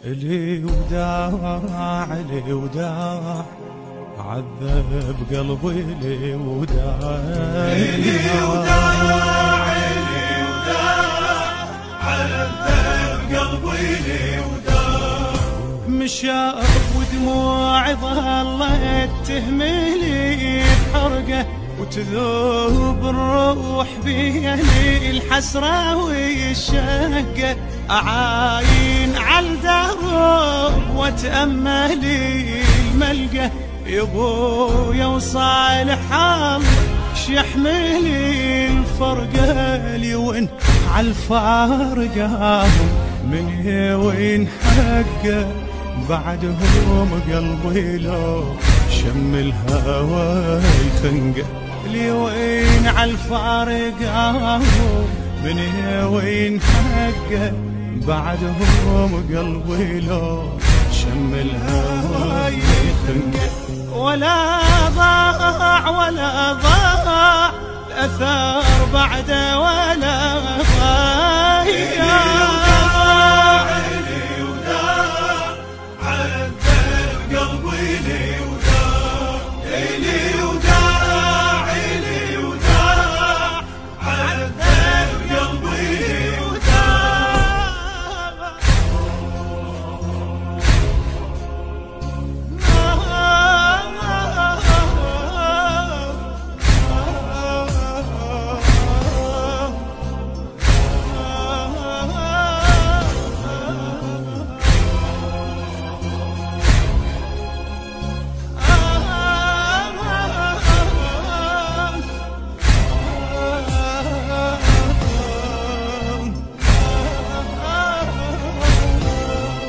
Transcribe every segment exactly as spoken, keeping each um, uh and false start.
لي وداع لي وداع عذب قلبي لي وداع لي وداع لي وداع عذب قلبي لي وداع. مشاف ودموعي ظلت تهملي بحرقه وتذوب الروح بيلي الحسرة والشقة أعاين عالدرب وتأملي الملقى يبويا وصالح الله شيحملي الفرقة لي وين عالفارقة من وين حقه بعدهم قلبي لو شم الهوى يخنقه لي وين عالفارقة من وين حقه بعدهم قلبي لو شم الهوى يخنقه. ولا ضاع ولا ضاع الأثر بعده ولا ضاع.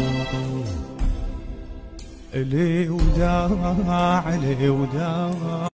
لي وداع لي وداع